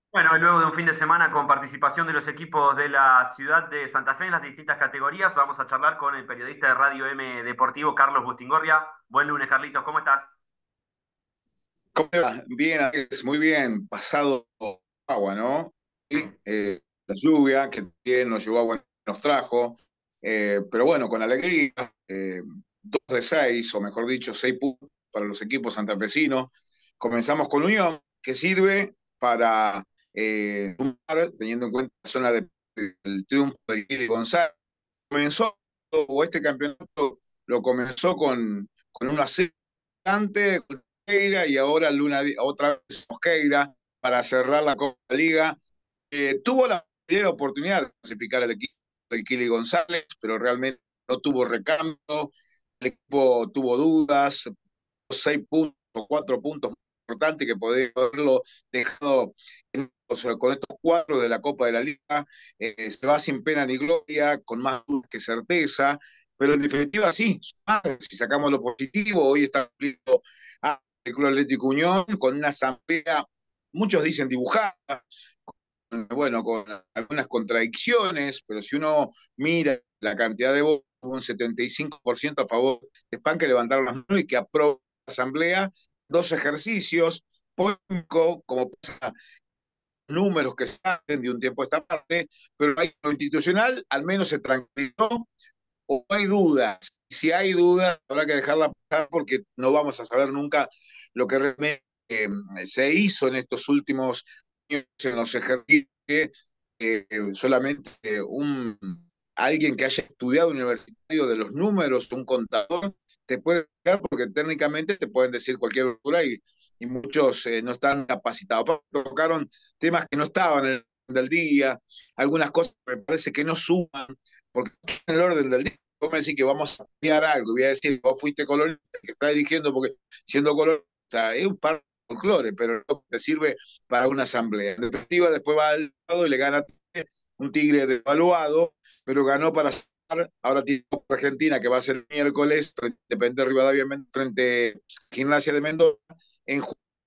Bueno, luego de un fin de semana con participación de los equipos de la ciudad de Santa Fe en las distintas categorías, vamos a charlar con el periodista de Radio M Deportivo, Carlos Bustingorria. Buen lunes, Carlitos, ¿cómo estás? ¿Cómo va? Bien, Alex, muy bien. Pasado agua, ¿no? Sí. Y, la lluvia que bien nos llevó agua, nos trajo. Pero bueno, con alegría. 2 de 6, o mejor dicho, 6 puntos para los equipos santafesinos. Comenzamos con Unión, que sirve para sumar, teniendo en cuenta la zona del triunfo de Guille González. Comenzó, o este campeonato lo comenzó con una antes Mosqueira y ahora otra vez Mosqueira para cerrar la Copa Liga. Tuvo la primera oportunidad de clasificar al equipo del Kili González, pero realmente no tuvo recambio. El equipo tuvo dudas, 6 puntos o 4 puntos importantes que podría haberlo dejado con estos cuatro de la Copa de la Liga. Se va sin pena ni gloria, con más dudas que certeza, pero en definitiva sí, si sacamos lo positivo, hoy está cumpliendo el Club Atlético Unión con una asamblea, muchos dicen dibujada, bueno, con algunas contradicciones, pero si uno mira la cantidad de votos, un 75% a favor de Span que levantaron las manos y que aprobó la asamblea, 2 ejercicios, poco, como pasa, números que se hacen de un tiempo a esta parte, pero hay lo institucional, al menos se tranquilizó, o hay dudas. Si hay dudas, habrá que dejarla pasar porque no vamos a saber nunca lo que realmente se hizo en estos últimos años en los ejercicios. Solamente alguien que haya estudiado universitario de los números, un contador, te puede explicar porque técnicamente te pueden decir cualquier locura y muchos no están capacitados. Tocaron temas que no estaban en el orden del día, algunas cosas me parece que no suman, porque en el orden del día vos me decís que vamos a cambiar algo, voy a decir, vos fuiste color que está dirigiendo porque siendo color, o sea, es un par de folclore, pero no te sirve para una asamblea. En definitiva, después va al lado y le gana un Tigre devaluado, pero ganó para sacar, ahora tiene Argentina que va a ser el miércoles, Independiente Rivadavia frente a Gimnasia de Mendoza, en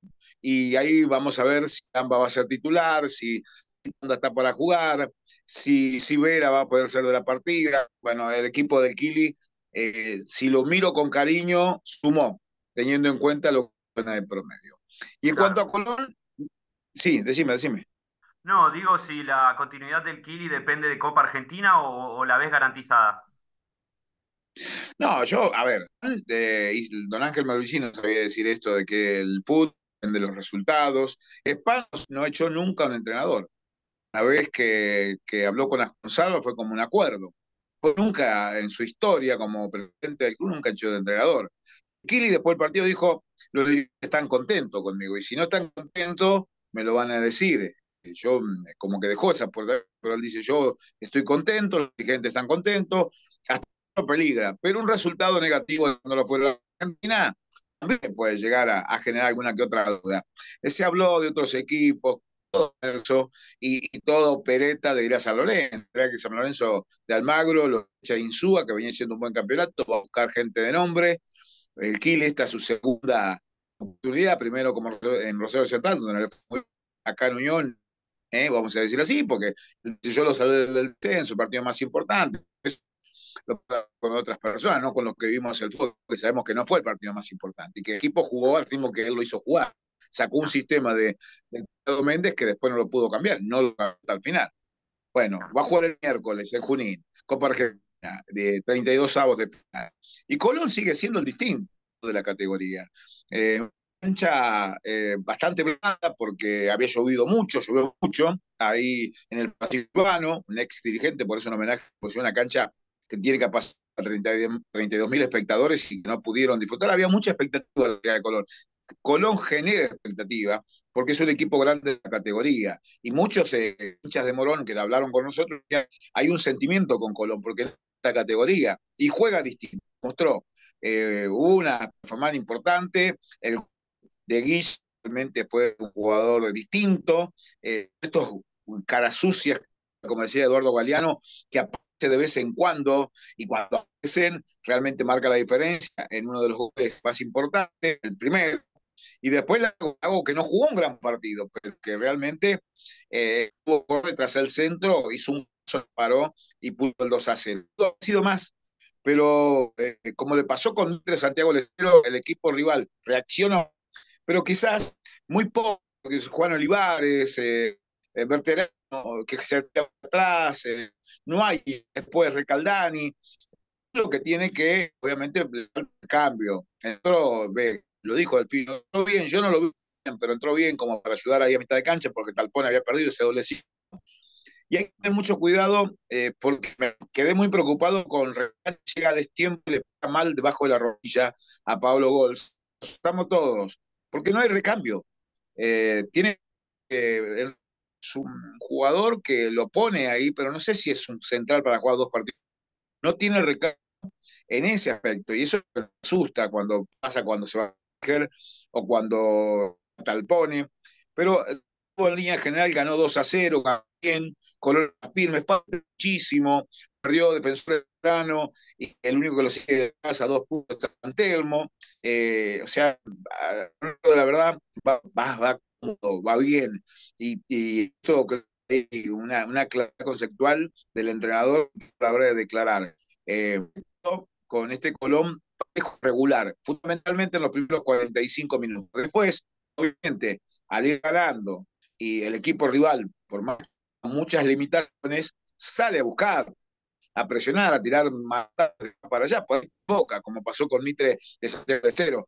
y ahí vamos a ver si Amba va a ser titular, si Anda está para jugar, si Vera va a poder ser de la partida. Bueno, el equipo del Kili, si lo miro con cariño, sumó, teniendo en cuenta lo que suena de promedio. Y en cuanto Claro. a Colón, sí, decime. No, digo si la continuidad del Kili depende de Copa Argentina o la ves garantizada. No, yo, a ver, don Ángel Malvicino sabía decir esto de que el fútbol depende de los resultados. Spanos no echó nunca a un entrenador. La vez que habló con Gonzalo fue como un acuerdo. Fue nunca en su historia como presidente del club, nunca echó de entrenador. Kili después del partido dijo, los dirigentes están contentos conmigo y si no están contentos, me lo van a decir. Yo como que dejó esa puerta, pero él dice, yo estoy contento, los dirigentes están contentos, hasta no peligra, pero un resultado negativo cuando lo fuera a Argentina también puede llegar a generar alguna que otra duda. Se habló de otros equipos, todo eso, y todo pereta de ir a San Lorenzo, que San Lorenzo de Almagro, lo echa Insúa, que venía siendo un buen campeonato, va a buscar gente de nombre, el Kile esta es su segunda oportunidad, primero como en Rosario Central, donde le fue muy acá en Unión, vamos a decir así, porque yo lo salvé del en su partido más importante, con otras personas, no con los que vimos el fútbol, que sabemos que no fue el partido más importante, y que el equipo jugó al ritmo que él lo hizo jugar. Sacó un sistema de Pedro Méndez que después no lo pudo cambiar, no lo cambió hasta el final. Bueno, va a jugar el miércoles en Junín, Copa Argentina, de 32 avos de final. Y Colón sigue siendo el distinto de la categoría. Cancha bastante blanda porque había llovió mucho ahí en el Pacífico Urbano, un ex dirigente, por eso un homenaje, pues una cancha que tiene capacidad para 32.000 espectadores y que no pudieron disfrutar. Había mucha expectativa de Colón. Colón genera expectativa porque es un equipo grande de la categoría y muchos hinchas de Morón que hablaron con nosotros, hay un sentimiento con Colón porque es esta categoría y juega distinto. Mostró una performance importante, el de Guiche realmente fue un jugador distinto, estos caras sucias, como decía Eduardo Galeano, que aparece de vez en cuando y cuando aparecen realmente marca la diferencia en uno de los goles más importantes, el primero. Y después hago que no jugó un gran partido, pero que realmente estuvo corre tras el centro, hizo un paso, paró y puso el 2-0. Ha sido más, pero como le pasó con Mitre Santiago del Estero, el equipo rival reaccionó, pero quizás muy poco, porque es Juan Olivares, Berterano, que se atira atrás, no hay después Recaldani, lo que tiene que, obviamente, el cambio. Entró, lo dijo Delfino, entró bien, yo no lo vi bien, pero entró bien como para ayudar ahí a mitad de cancha, porque Talpón había perdido ese doblecito. Y hay que tener mucho cuidado, porque me quedé muy preocupado con llega a destiempo y le pega mal debajo de la rodilla a Pablo Gols. Estamos todos, porque no hay recambio. Tiene es un jugador que lo pone ahí, pero no sé si es un central para jugar dos partidos. No tiene recambio en ese aspecto. Y eso me asusta cuando pasa cuando se va a Becker o cuando Talpone. Pero en línea general ganó 2-0, ganó bien, color firme, muchísimo, perdió Defensor de Belgrano, y el único que lo sigue de casa a 2 puntos está San Telmo. O sea, la verdad, va cómodo, va bien. Y esto creo que hay una claridad conceptual del entrenador a la hora de declarar. Con este Colón regular, fundamentalmente en los primeros 45 minutos. Después, obviamente, al ir ganando y el equipo rival, por más muchas limitaciones, sale a buscar, a presionar, a tirar más para allá, por boca, como pasó con Mitre de Santiago del Estero.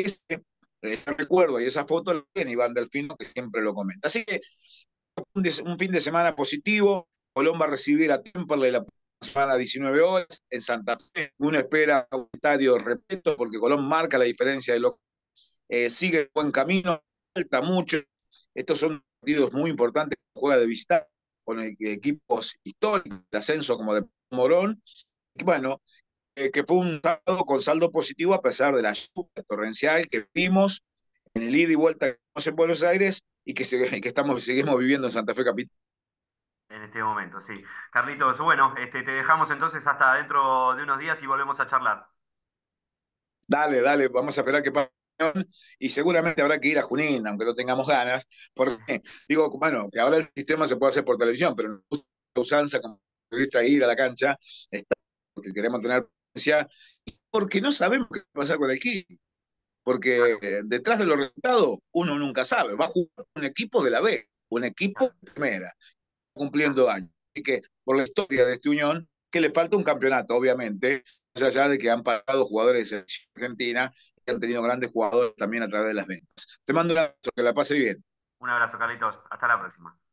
Ese recuerdo y esa foto lo tiene Iván Delfino, que siempre lo comenta. Así que un fin de semana positivo. Colón va a recibir a Temperley la semana 19 horas en Santa Fe. Uno espera un estadio repleto porque Colón marca la diferencia de lo sigue el buen camino, falta mucho. Estos son partidos muy importantes que juega de visita con equipos históricos, de ascenso como de Morón. Y bueno, que fue un sábado con saldo positivo a pesar de la lluvia torrencial que vimos en el ida y vuelta que estamos en Buenos Aires y que seguimos viviendo en Santa Fe Capital. En este momento, sí. Carlitos, bueno, te dejamos entonces hasta dentro de unos días y volvemos a charlar. Dale, dale, vamos a esperar que pase y seguramente habrá que ir a Junín, aunque no tengamos ganas, porque digo, bueno, que ahora el sistema se puede hacer por televisión, pero no la usanza como viste ir a la cancha, está, porque queremos tener presencia, porque no sabemos qué va a pasar con el equipo, porque Claro, detrás de los resultados uno nunca sabe, va a jugar un equipo de la B, un equipo claro, de primera, claro. cumpliendo años. Así que por la historia de este Unión, que le falta un campeonato, obviamente, más allá de que han pagado jugadores de Argentina y han tenido grandes jugadores también a través de las ventas. Te mando un abrazo, que la pase bien. Un abrazo, Carlitos. Hasta la próxima.